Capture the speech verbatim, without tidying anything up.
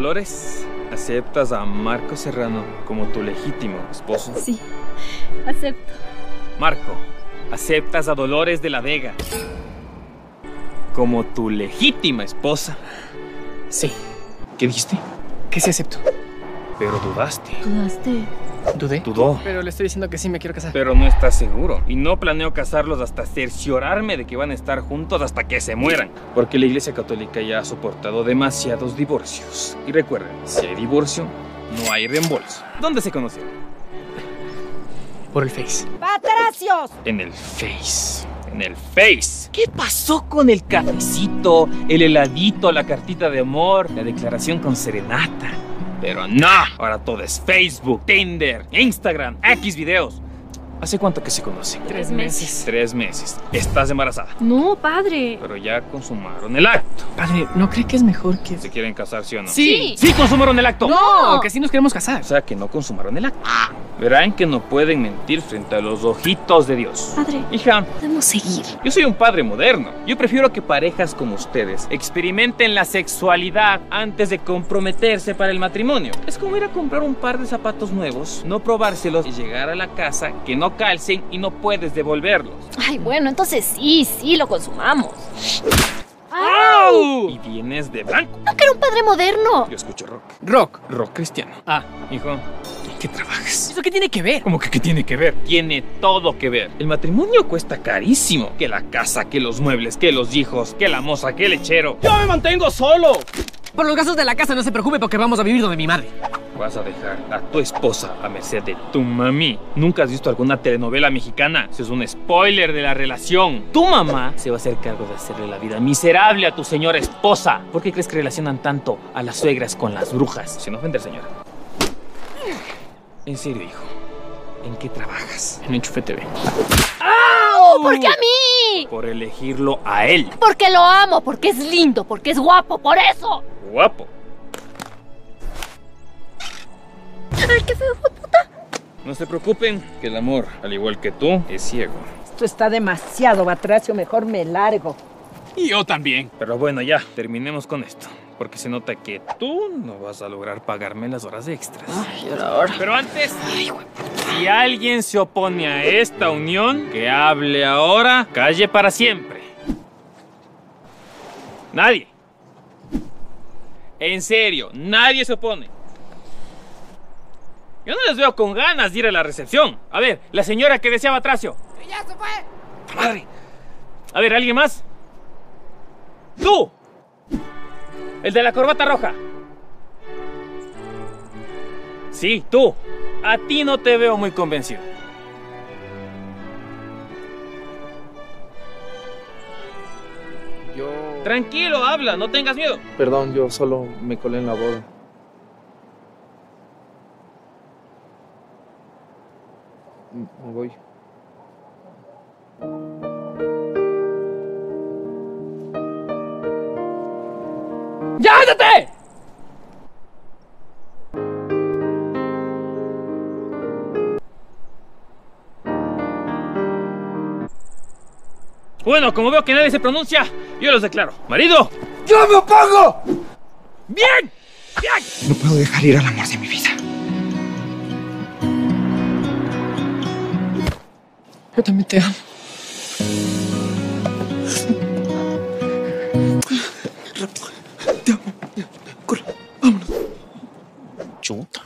Dolores, ¿aceptas a Marco Serrano como tu legítimo esposo? Sí, acepto. Marco, ¿aceptas a Dolores de la Vega como tu legítima esposa? Sí. ¿Qué dijiste? Que sí acepto. Pero dudaste. ¿Dudaste? ¿Dudé? Dudó. Pero le estoy diciendo que sí me quiero casar. Pero no estás seguro. Y no planeo casarlos hasta cerciorarme de que van a estar juntos hasta que se mueran. Porque la Iglesia Católica ya ha soportado demasiados divorcios. Y recuerden, si hay divorcio, no hay reembolso. ¿Dónde se conocieron? Por el Face. ¡Patricios! En el Face. En el Face. ¿Qué pasó con el cafecito, el heladito, la cartita de amor, la declaración con serenata? Pero no, ahora todo es Facebook, Tinder, Instagram, X videos. ¿Hace cuánto que se conocen? Tres meses. Tres meses. Estás embarazada. No, padre. Pero ya consumaron el acto. Padre, ¿no cree que es mejor que...? ¿Se quieren casar, sí o no? Sí. ¡Sí consumaron el acto! No, que sí nos queremos casar. O sea, que no consumaron el acto. Verán que no pueden mentir frente a los ojitos de Dios. Padre, Hija, podemos seguir. yo soy un padre moderno. Yo prefiero que parejas como ustedes experimenten la sexualidad antes de comprometerse para el matrimonio. Es como ir a comprar un par de zapatos nuevos, no probárselos y llegar a la casa que no calcen y no puedes devolverlos. Ay, bueno, entonces sí, sí, lo consumamos. ¡Au! Y vienes de blanco. No, que era un padre moderno. Yo escucho rock. Rock. Rock cristiano. Ah, Hijo, ¿en qué trabajas? ¿eso qué tiene que ver? ¿Cómo que qué tiene que ver? Tiene todo que ver. El matrimonio cuesta carísimo. Que la casa, que los muebles, que los hijos, que la moza, que el lechero. ¡Yo me mantengo solo! Por los gastos de la casa no se preocupe porque vamos a vivir donde mi madre. Vas a dejar a tu esposa a merced de tu mami. ¿Nunca has visto alguna telenovela mexicana? Eso es un spoiler de la relación. Tu mamá se va a hacer cargo de hacerle la vida miserable a tu señora esposa. ¿Por qué crees que relacionan tanto a las suegras con las brujas? Sin ofender, señora. En serio, hijo. ¿En qué trabajas? En Enchufe T V. ¡Oh! ¿Por qué a mí? Por elegirlo a él. Porque lo amo, porque es lindo, porque es guapo, por eso. Guapo. Ay, qué feo, puta. No se preocupen, que el amor, al igual que tú, es ciego. Esto está demasiado, Batracio, mejor me largo. Y yo también. Pero bueno, ya, terminemos con esto. Porque se nota que tú no vas a lograr pagarme las horas extras. Ay, ahora. Pero antes, si alguien se opone a esta unión, que hable ahora, calle para siempre. Nadie. En serio, nadie se opone. Yo no les veo con ganas de ir a la recepción. A ver, la señora que deseaba Tracio. ¡Ya se fue! ¡Madre! A ver, ¿alguien más? ¡Tú! El de la corbata roja. Sí, tú. A ti no te veo muy convencido. Yo... Tranquilo, habla, no tengas miedo. Perdón, yo solo me colé en la boda. Me voy. ¡Ya, ándate! Bueno, como veo que nadie se pronuncia, yo los declaro. ¡Marido! ¡Yo me opongo! ¡Bien! ¡Bien! No puedo dejar ir al amor de mi vida. Yo también te amo. Rápido. Te amo. Corre. Vámonos. Chuta.